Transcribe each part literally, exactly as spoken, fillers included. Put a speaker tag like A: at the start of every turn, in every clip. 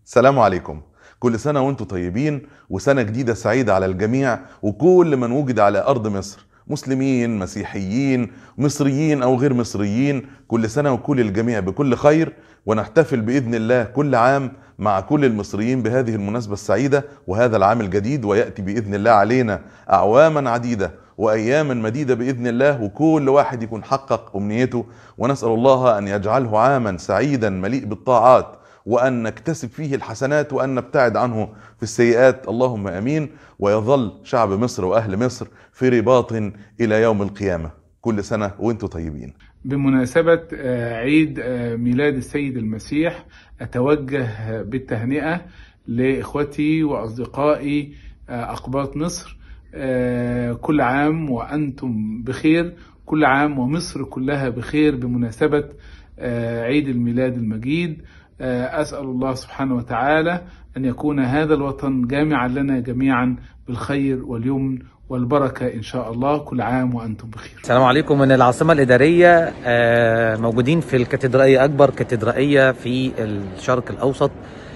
A: السلام عليكم. كل سنة وانتم طيبين، وسنة جديدة سعيدة على الجميع وكل من وجد على أرض مصر، مسلمين مسيحيين مصريين أو غير مصريين. كل سنة وكل الجميع بكل خير، ونحتفل بإذن الله كل عام مع كل المصريين بهذه المناسبة السعيدة وهذا العام الجديد، ويأتي بإذن الله علينا أعواما عديدة وأياما مديدة بإذن الله، وكل واحد يكون حقق أمنيته. ونسأل الله أن يجعله عاما سعيدا مليء بالطاعات، وأن نكتسب فيه الحسنات وأن نبتعد عنه في السيئات، اللهم أمين. ويظل شعب مصر وأهل مصر في رباط إلى يوم القيامة. كل سنة وانتم طيبين.
B: بمناسبة عيد ميلاد السيد المسيح، أتوجه بالتهنئة لإخوتي وأصدقائي أقباط مصر. كل عام وأنتم بخير، كل عام ومصر كلها بخير بمناسبة عيد الميلاد المجيد. أسأل الله سبحانه وتعالى أن يكون هذا الوطن جامعا لنا جميعا بالخير واليمن والبركة إن شاء الله. كل عام وأنتم بخير.
C: السلام عليكم. من العاصمة الإدارية، موجودين في الكاتدرائية، أكبر كاتدرائية في الشرق الأوسط،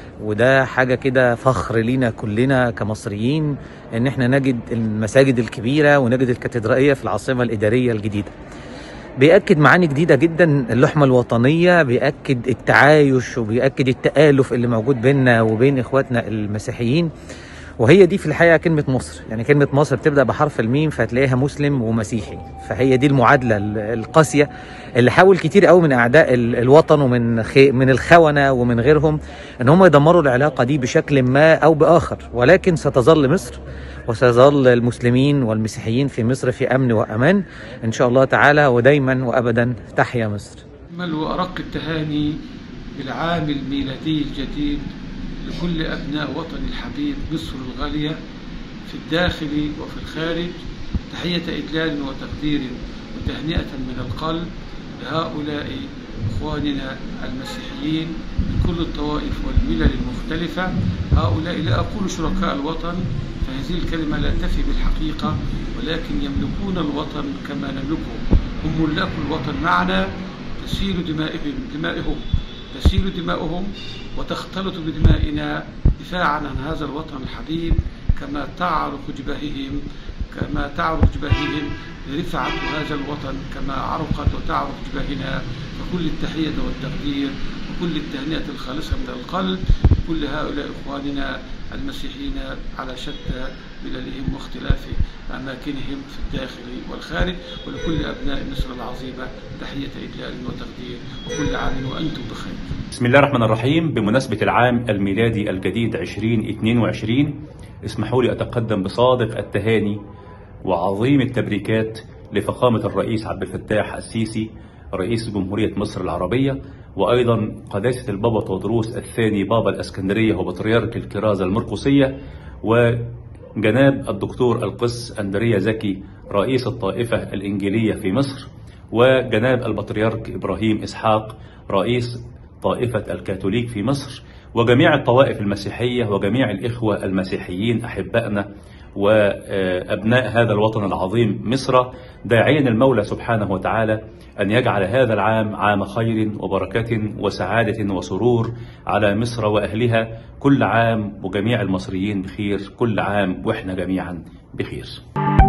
C: وده حاجة كده فخر لينا كلنا كمصريين إن احنا نجد المساجد الكبيرة ونجد الكاتدرائية في العاصمة الإدارية الجديدة. بيأكد معاني جديدة جدا، اللحمة الوطنية، بيأكد التعايش وبيأكد التآلف اللي موجود بيننا وبين إخواتنا المسيحيين. وهي دي في الحقيقة كلمة مصر، يعني كلمة مصر بتبدأ بحرف الميم فتلاقيها مسلم ومسيحي، فهي دي المعادلة القاسية اللي حاول كتير قوي من أعداء الوطن ومن من الخونة ومن غيرهم إن هم يدمروا العلاقة دي بشكل ما أو بآخر، ولكن ستظل مصر وسيظل المسلمين والمسيحيين في مصر في أمن وأمان إن شاء الله تعالى، ودايما وأبدا تحيا مصر.
D: أجمل وأرق التهاني بالعام الميلادي الجديد لكل أبناء وطني الحبيب مصر الغالية في الداخل وفي الخارج. تحية إجلال وتقدير وتهنئة من القلب لهؤلاء إخواننا المسيحيين من كل الطوائف والملل المختلفة. هؤلاء لا أقول شركاء الوطن، فهذه الكلمة لا تفي بالحقيقة، ولكن يملكون الوطن كما نملكه. هم ملاك الوطن معنا، تسيل دمائهم دمائهم تسيل دماؤهم وتختلط بدمائنا دفاعا عن هذا الوطن الحبيب، كما تعرق جباههم كما تعرق جباههم لرفعة هذا الوطن كما عرقت وتعرق جباهنا. فكل التحية والتقدير وكل التهنئة الخالصة من القلب لكل هؤلاء إخواننا المسيحيين على شتى مللهم واختلاف أماكنهم في الداخل والخارج، ولكل أبناء مصر العظيمة تحية إجلال وتقدير، وكل عام وأنتم بخير.
E: بسم الله الرحمن الرحيم. بمناسبة العام الميلادي الجديد عشرين اثنين وعشرين، اسمحوا لي أتقدم بصادق التهاني وعظيم التبريكات لفخامة الرئيس عبد الفتاح السيسي رئيس جمهورية مصر العربية، وأيضا قداسة البابا تودروس الثاني بابا الإسكندرية وبطريرك الكرازة المرقسية، وجناب الدكتور القس أندريا زكي رئيس الطائفة الإنجيلية في مصر، وجناب البطريرك إبراهيم إسحاق رئيس طائفة الكاثوليك في مصر، وجميع الطوائف المسيحية وجميع الإخوة المسيحيين أحبائنا وأبناء هذا الوطن العظيم مصر، داعيا المولى سبحانه وتعالى أن يجعل هذا العام عام خير وبركة وسعادة وسرور على مصر وأهلها. كل عام وجميع المصريين بخير، كل عام وإحنا جميعا بخير.